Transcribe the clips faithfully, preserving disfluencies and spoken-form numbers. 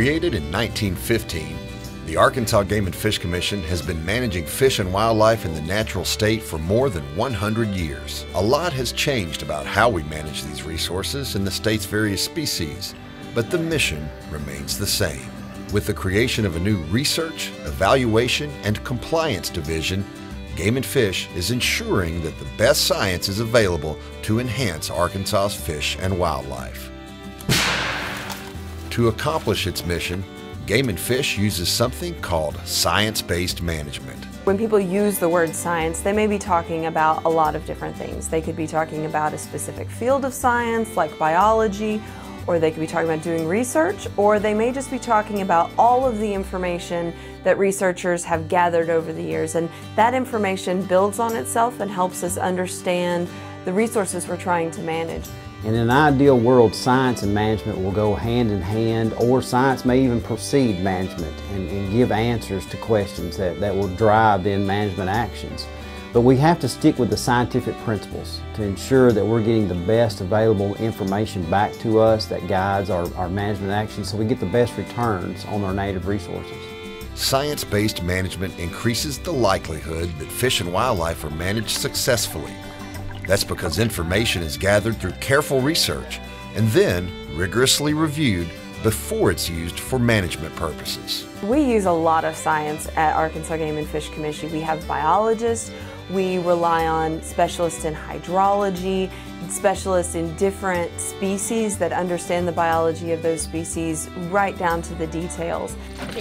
Created in nineteen fifteen, the Arkansas Game and Fish Commission has been managing fish and wildlife in the natural state for more than one hundred years. A lot has changed about how we manage these resources in the state's various species, but the mission remains the same. With the creation of a new Research, Evaluation, and Compliance Division, Game and Fish is ensuring that the best science is available to enhance Arkansas's fish and wildlife. To accomplish its mission, Game and Fish uses something called science-based management. When people use the word science, they may be talking about a lot of different things. They could be talking about a specific field of science, like biology, or they could be talking about doing research, or they may just be talking about all of the information that researchers have gathered over the years. And that information builds on itself and helps us understand the resources we're trying to manage. In an ideal world, science and management will go hand in hand, or science may even precede management and, and give answers to questions that, that will drive then management actions. But we have to stick with the scientific principles to ensure that we're getting the best available information back to us that guides our, our management actions so we get the best returns on our native resources. Science-based management increases the likelihood that fish and wildlife are managed successfully. That's because information is gathered through careful research and then rigorously reviewed before it's used for management purposes. We use a lot of science at Arkansas Game and Fish Commission. We have biologists, we rely on specialists in hydrology, specialists in different species that understand the biology of those species right down to the details.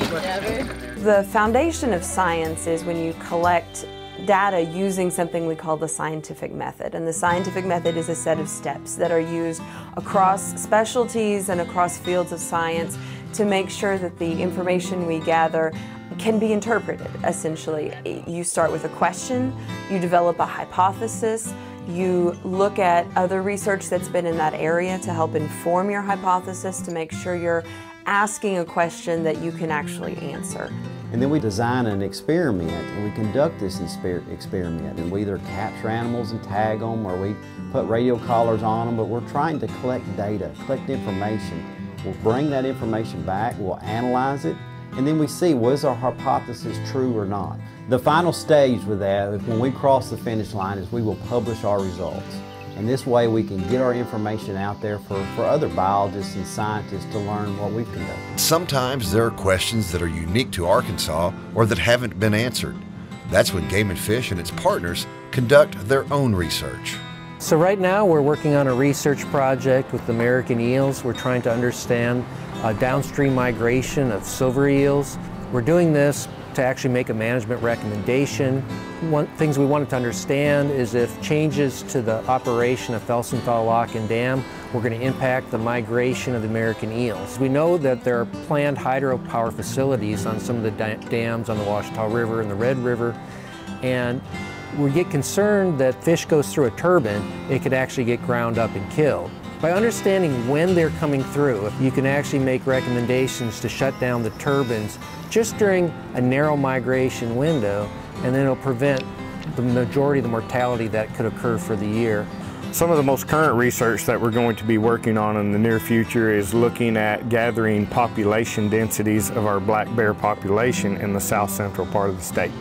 The foundation of science is when you collect data using something we call the scientific method. And the scientific method is a set of steps that are used across specialties and across fields of science to make sure that the information we gather can be interpreted, essentially. You start with a question, you develop a hypothesis, you look at other research that's been in that area to help inform your hypothesis to make sure you're asking a question that you can actually answer. And then we design an experiment and we conduct this experiment, and we either capture animals and tag them, or we put radio collars on them, but we're trying to collect data, collect information. We'll bring that information back, we'll analyze it, and then we see, was our hypothesis true or not? The final stage with that, when we cross the finish line, is we will publish our results. And this way we can get our information out there for, for other biologists and scientists to learn what we've conducted. Sometimes there are questions that are unique to Arkansas or that haven't been answered. That's when Game and Fish and its partners conduct their own research. So right now we're working on a research project with American eels. We're trying to understand uh, downstream migration of silver eels. We're doing this to actually make a management recommendation. One things we wanted to understand is if changes to the operation of Felsenthal Lock and Dam were going to impact the migration of the American eels. We know that there are planned hydropower facilities on some of the dams on the Ouachita River and the Red River, and we get concerned that fish goes through a turbine, it could actually get ground up and killed. By understanding when they're coming through, you can actually make recommendations to shut down the turbines just during a narrow migration window, and then it'll prevent the majority of the mortality that could occur for the year. Some of the most current research that we're going to be working on in the near future is looking at gathering population densities of our black bear population in the south central part of the state.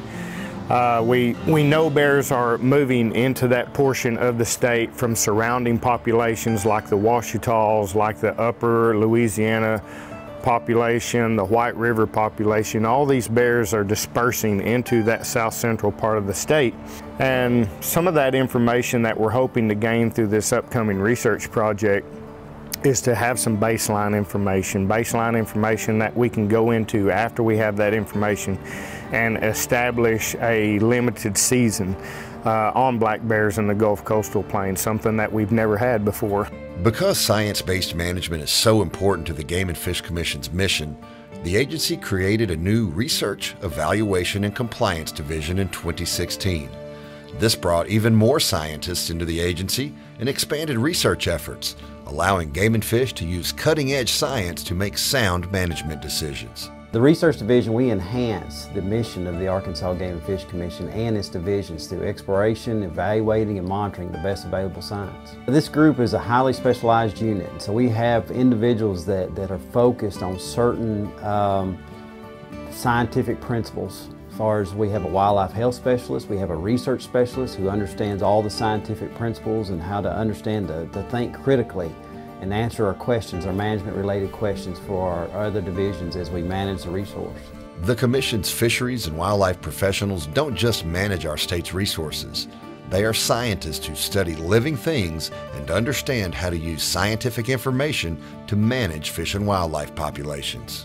Uh, we, we know bears are moving into that portion of the state from surrounding populations like the Ouachitas, like the upper Louisiana population, the White River population. All these bears are dispersing into that south central part of the state. And some of that information that we're hoping to gain through this upcoming research project is to have some baseline information, baseline information that we can go into after we have that information and establish a limited season uh, on black bears in the Gulf Coastal Plain, something that we've never had before. Because science-based management is so important to the Game and Fish Commission's mission, the agency created a new Research, Evaluation, and Compliance Division in twenty sixteen. This brought even more scientists into the agency and expanded research efforts, allowing Game and Fish to use cutting-edge science to make sound management decisions. The Research Division, we enhance the mission of the Arkansas Game and Fish Commission and its divisions through exploration, evaluating, and monitoring the best available science. This group is a highly specialized unit, so we have individuals that, that are focused on certain um, scientific principles. As far as we have a wildlife health specialist, we have a research specialist who understands all the scientific principles and how to understand, to, to think critically and answer our questions, our management-related questions for our other divisions as we manage the resource. The Commission's fisheries and wildlife professionals don't just manage our state's resources. They are scientists who study living things and understand how to use scientific information to manage fish and wildlife populations.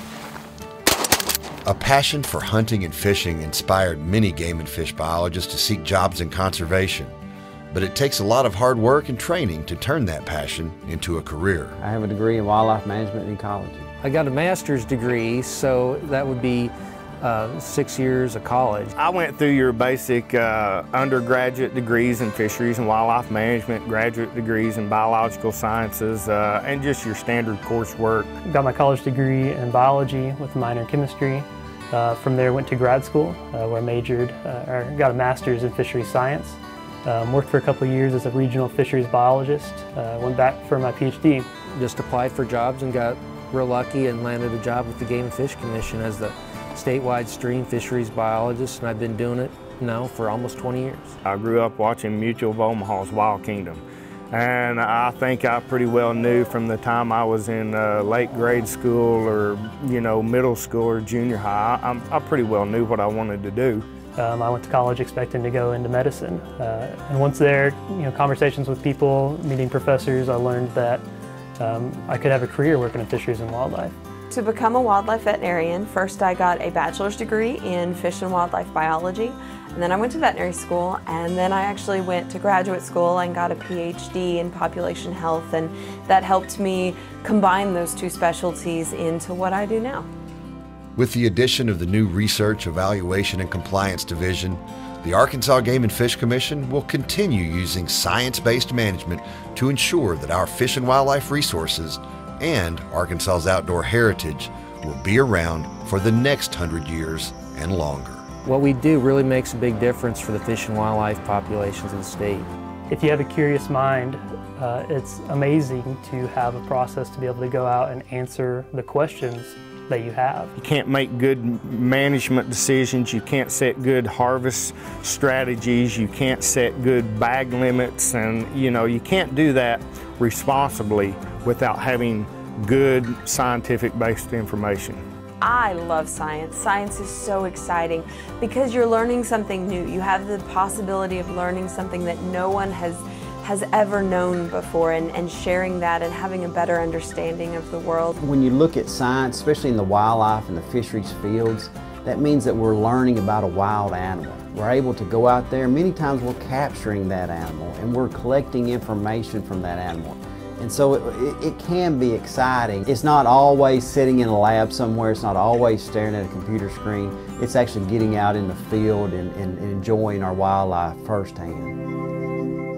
A passion for hunting and fishing inspired many game and fish biologists to seek jobs in conservation. But it takes a lot of hard work and training to turn that passion into a career. I have a degree in wildlife management and ecology. I got a master's degree, so that would be uh, six years of college. I went through your basic uh, undergraduate degrees in fisheries and wildlife management, graduate degrees in biological sciences, uh, and just your standard coursework. Got my college degree in biology with a minor in chemistry. Uh, from there, went to grad school uh, where I majored, uh, or got a master's in fisheries science. Um, worked for a couple of years as a regional fisheries biologist. Uh, went back for my PhD. Just applied for jobs and got real lucky and landed a job with the Game and Fish Commission as the statewide stream fisheries biologist, and I've been doing it now for almost twenty years. I grew up watching Mutual of Omaha's Wild Kingdom, and I think I pretty well knew from the time I was in uh, late grade school or you know middle school or junior high, I, I pretty well knew what I wanted to do. Um, I went to college expecting to go into medicine, uh, and once there, you know, conversations with people, meeting professors, I learned that um, I could have a career working in fisheries and wildlife. To become a wildlife veterinarian, first I got a bachelor's degree in fish and wildlife biology, and then I went to veterinary school, and then I actually went to graduate school and got a PhD in population health, and that helped me combine those two specialties into what I do now. With the addition of the new Research, Evaluation, and Compliance Division, the Arkansas Game and Fish Commission will continue using science-based management to ensure that our fish and wildlife resources and Arkansas's outdoor heritage will be around for the next hundred years and longer. What we do really makes a big difference for the fish and wildlife populations of the state. If you have a curious mind, uh, it's amazing to have a process to be able to go out and answer the questions that you have. You can't make good management decisions, you can't set good harvest strategies, you can't set good bag limits, and you know, you can't do that responsibly without having good scientific based information. I love science. Science is so exciting because you're learning something new. You have the possibility of learning something that no one has has ever known before, and, and sharing that and having a better understanding of the world. When you look at science, especially in the wildlife and the fisheries fields, that means that we're learning about a wild animal. We're able to go out there, many times we're capturing that animal and we're collecting information from that animal. And so it, it can be exciting. It's not always sitting in a lab somewhere, it's not always staring at a computer screen, it's actually getting out in the field and, and, and enjoying our wildlife firsthand.